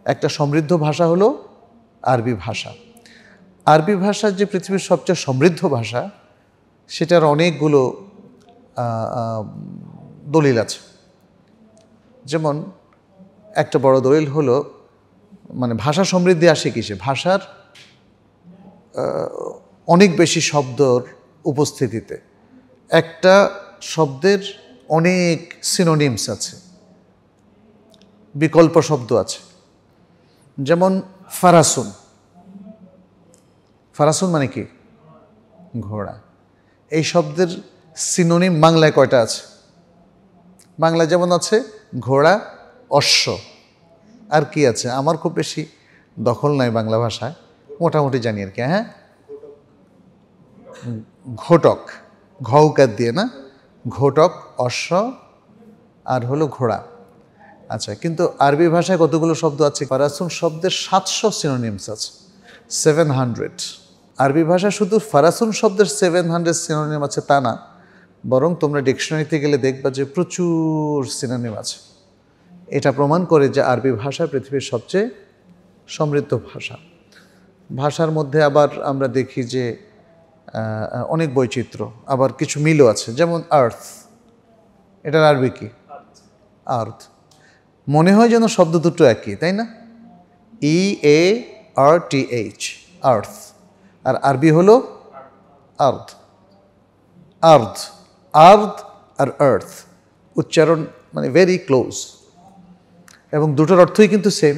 একটা সমৃদ্ধ ভাষা হলো আরবি ভাষা। আরবি ভাষা যে পৃথিবীর সবচেয়ে সমৃদ্ধ ভাষা, সেটার অনেকগুলো দলিল আছে। যেমন একটা বড় দলিল হলো, মানে ভাষা সমৃদ্ধি আসে কিসে? ভাষার অনেক বেশি শব্দর উপস্থিতিতে। একটা শব্দের অনেক সিনোনিমস আছে, বিকল্প শব্দ আছে। যেমন ফারাসুন, ফারাসুন মানে কি? ঘোড়া। এই শব্দের সিনোনিম বাংলায় কয়টা আছে? বাংলায় যেমন আছে ঘোড়া, অশ্ব, আর কি আছে? আমার খুব বেশি দখল নাই বাংলা ভাষায়, মোটামুটি জানি আর কি। হ্যাঁ, ঘোটক, ঘউকার দিয়ে না, ঘোটক, অশ্ব আর হলো ঘোড়া। আচ্ছা, কিন্তু আরবি ভাষায় কতগুলো শব্দ আছে? ফারাসুন শব্দের 700 সিনোনিমস আছে, 700। আরবি ভাষা শুধু ফারাসুন শব্দের 700 সিনোনিম আছে তা না, বরং তোমরা ডিকশনারিতে গেলে দেখবা যে প্রচুর সিনোনিম আছে। এটা প্রমাণ করে যে আরবি ভাষা পৃথিবীর সবচেয়ে সমৃদ্ধ ভাষা। ভাষার মধ্যে আবার আমরা দেখি যে অনেক বৈচিত্র্য, আবার কিছু মিলও আছে। যেমন আর্থ, এটার আরবি কি? আর্থ। মনে হয় যেন শব্দ দুটো একই, তাই না? EARTH, আর্থ। আর আরবি হলো আর্থ। আর্থ, আর্থ আর আর্থ উচ্চারণ মানে ভেরি ক্লোজ, এবং দুটোর অর্থই কিন্তু সেম,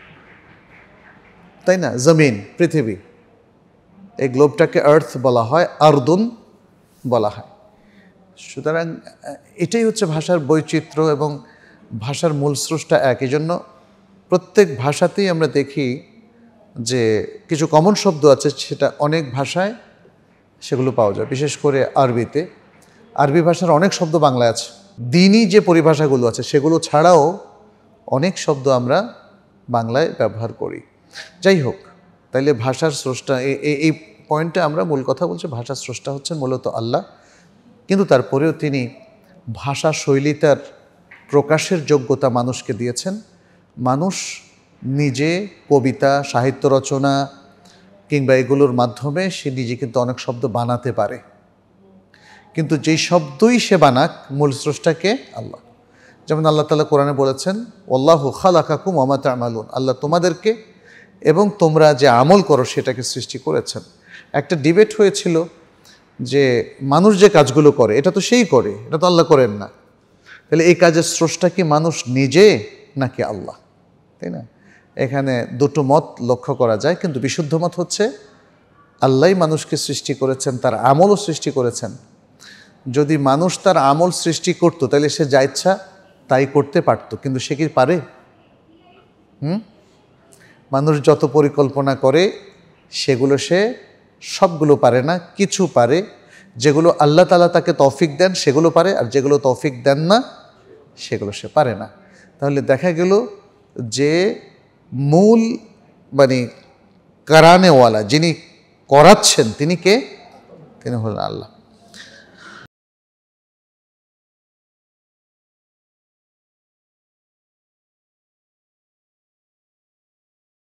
তাই না? জমিন, পৃথিবী। এই গ্লোবটাকে আর্থ বলা হয়, আরদুন বলা হয়। সুতরাং এটাই হচ্ছে ভাষার বৈচিত্র্য, এবং ভাষার মূল স্রষ্টা এক। এই জন্য প্রত্যেক ভাষাতেই আমরা দেখি যে কিছু কমন শব্দ আছে, সেটা অনেক ভাষায় সেগুলো পাওয়া যায়, বিশেষ করে আরবিতে। আরবি ভাষার অনেক শব্দ বাংলায় আছে। দিনই যে পরিভাষাগুলো আছে সেগুলো ছাড়াও অনেক শব্দ আমরা বাংলায় ব্যবহার করি। যাই হোক, তাইলে ভাষার স্রষ্টা, এই পয়েন্টে আমরা মূল কথা বলছি, ভাষার স্রষ্টা হচ্ছেন মূলত আল্লাহ। কিন্তু তারপরেও তিনি ভাষা শৈলীতার প্রকাশের যোগ্যতা মানুষকে দিয়েছেন। মানুষ নিজে কবিতা, সাহিত্য রচনা কিংবা এগুলোর মাধ্যমে সে নিজে কিন্তু অনেক শব্দ বানাতে পারে, কিন্তু যেই শব্দই সে বানাক, মূল স্রষ্টাকে আল্লাহ। যেমন আল্লাহ তাআলা কোরআনে বলেছেন, ওয়াল্লাহু খালাকাকুম ওয়া মা তা'মালুন, আল্লাহ তোমাদেরকে এবং তোমরা যে আমল করো সেটাকে সৃষ্টি করেছেন। একটা ডিবেট হয়েছিল যে মানুষ যে কাজগুলো করে এটা তো সেই করে, এটা তো আল্লাহ করেন না। তাহলে এই কাজের স্রষ্টা কি মানুষ নিজে নাকি আল্লাহ? তাই না? এখানে দুটো মত লক্ষ্য করা যায়, কিন্তু বিশুদ্ধ মত হচ্ছে আল্লাহই মানুষকে সৃষ্টি করেছেন, তার আমলও সৃষ্টি করেছেন। যদি মানুষ তার আমল সৃষ্টি করত তাহলে সে যা ইচ্ছা তাই করতে পারত, কিন্তু সে কি পারে? মানুষ যত পরিকল্পনা করে সেগুলো সে সবগুলো পারে না, কিছু পারে। যেগুলো আল্লাহ তাআলা তাকে তৌফিক দেন সেগুলো পারে, আর যেগুলো তৌফিক দেন না সেগুলো সে পারে না। তাহলে দেখা গেল যে মূল মানে কারানেওয়ালা, যিনি করাচ্ছেন, তিনি কে? তিনি হলেন আল্লাহ।